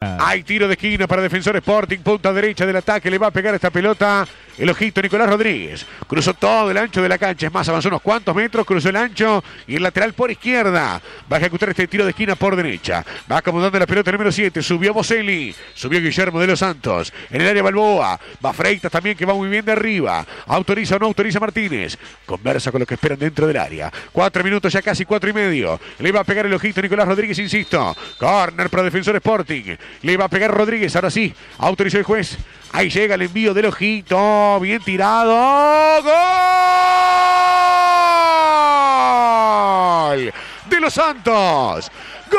Hay tiro de esquina para Defensor Sporting, punta derecha del ataque, le va a pegar esta pelota el ojito Nicolás Rodríguez. Cruzó todo el ancho de la cancha, es más, avanzó unos cuantos metros, cruzó el ancho y el lateral por izquierda. Va a ejecutar este tiro de esquina por derecha. Va acomodando la pelota número 7, subió Boselli, subió Guillermo de los Santos. En el área Balboa, va Freitas también que va muy bien de arriba. Autoriza o no autoriza Martínez. Conversa con los que esperan dentro del área. 4 minutos ya casi 4 y medio. Le va a pegar el ojito Nicolás Rodríguez, insisto. Corner para Defensor Sporting. Le va a pegar Rodríguez, ahora sí. Autorizó el juez. Ahí llega el envío del ojito. Bien tirado. ¡Gol! De los Santos. ¡Gol!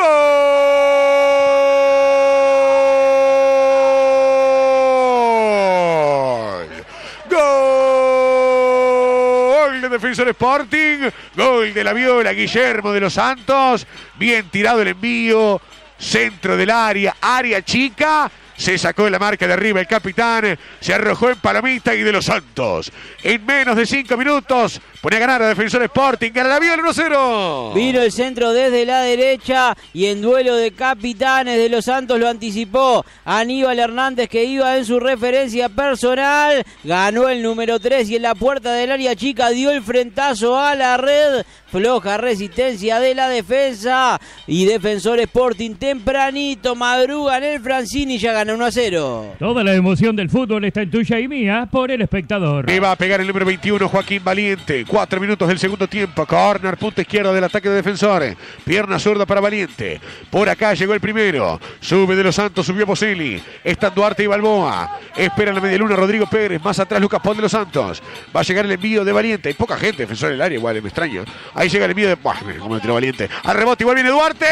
¡Gol de Defensor Sporting! Gol de la Viola, Guillermo de los Santos. Bien tirado el envío. Centro del área, área chica. Se sacó de la marca de arriba el capitán, se arrojó en palomita y de los Santos. En menos de 5 minutos pone a ganar a Defensor Sporting, gana la Viola 1-0. Vino el centro desde la derecha y en duelo de capitanes de los Santos lo anticipó Aníbal Hernández, que iba en su referencia personal. Ganó el número 3 y en la puerta del área chica dio el frentazo a la red. Floja resistencia de la defensa y Defensor Sporting tempranito madruga en el Francini y ya gana 1-0. Toda la emoción del fútbol está en tuya y mía por El Espectador. Le va a pegar el número 21, Joaquín Valiente. 4 minutos del segundo tiempo. Corner, punta izquierda del ataque de Defensor. Pierna zurda para Valiente. Por acá llegó el primero. Sube de los Santos, subió Boselli. Están Duarte y Balboa. Espera la media luna Rodrigo Pérez. Más atrás Lucas Pol de los Santos. Va a llegar el envío de Valiente. Hay poca gente, Defensor en el área, igual, me extraño. Ahí llega el envío de... Buah, como lo tiró Valiente. Al rebote, igual viene Duarte.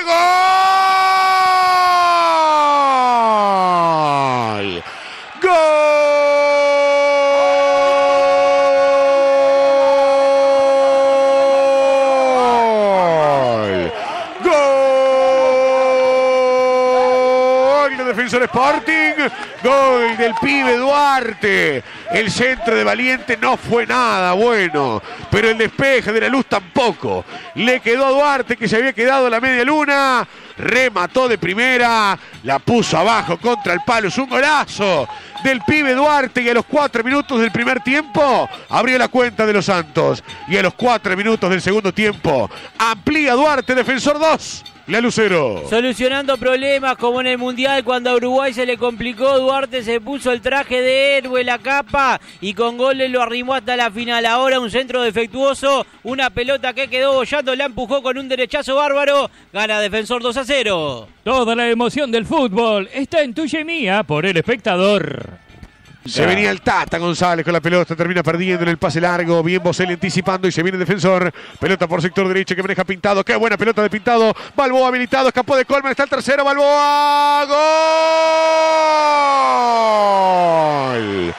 ¡Gol! ¡Gol! ¡Gol de Defensor Sporting! Gol del pibe Duarte. El centro de Valiente no fue nada bueno, pero el despeje de la luz tampoco. Le quedó a Duarte, que se había quedado a la media luna. Remató de primera, la puso abajo contra el palo. Es un golazo del pibe Duarte y a los 4 minutos del primer tiempo abrió la cuenta de los Santos. Y a los 4 minutos del segundo tiempo amplía Duarte, Defensor 2. La Lucero. Solucionando problemas como en el Mundial cuando a Uruguay se le complicó, Duarte se puso el traje de héroe, la capa y con goles lo arrimó hasta la final. Ahora un centro defectuoso, una pelota que quedó bollando, la empujó con un derechazo bárbaro, gana Defensor 2-0. Toda la emoción del fútbol está en tuya y mía por El Espectador. Se venía el Tata González con la pelota, termina perdiendo en el pase largo, bien Boselli anticipando y se viene Defensor, pelota por sector derecho que maneja Pintado, qué buena pelota de Pintado, Balboa habilitado, escapó de Colman, está el tercero, Balboa, ¡gol!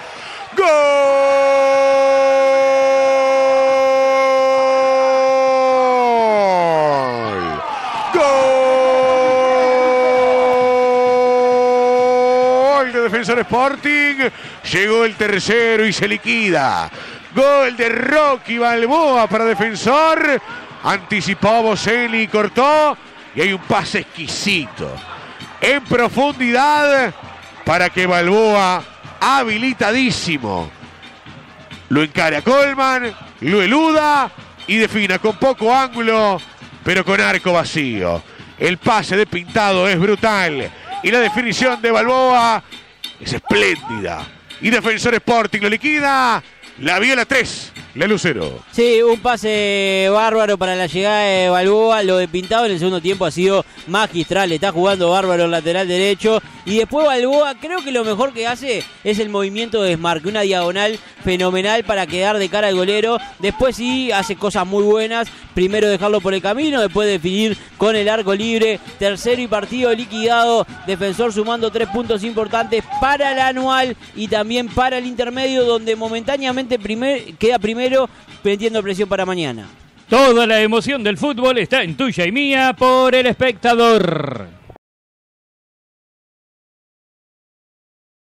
¡Gol! De Defensor Sporting, llegó el tercero y se liquida. Gol de Rocky Balboa para Defensor. Anticipó Boselli, cortó y hay un pase exquisito en profundidad para que Balboa, habilitadísimo, lo encare a Colman, lo eluda y defina con poco ángulo, pero con arco vacío. El pase de Pintado es brutal y la definición de Balboa es espléndida. Y Defensor Sporting lo liquida. La Viola 3, la Lucero. Sí, un pase bárbaro para la llegada de Balboa. Lo de Pintado en el segundo tiempo ha sido magistral. Está jugando bárbaro el lateral derecho. Y después Balboa, creo que lo mejor que hace es el movimiento de desmarque. Una diagonal fenomenal para quedar de cara al golero. Después sí hace cosas muy buenas. Primero dejarlo por el camino, después definir con el arco libre. Tercero y partido liquidado. Defensor sumando 3 puntos importantes para el anual y también para el intermedio, donde momentáneamente queda primero, metiendo presión para mañana. Toda la emoción del fútbol está en tuya y mía por El Espectador.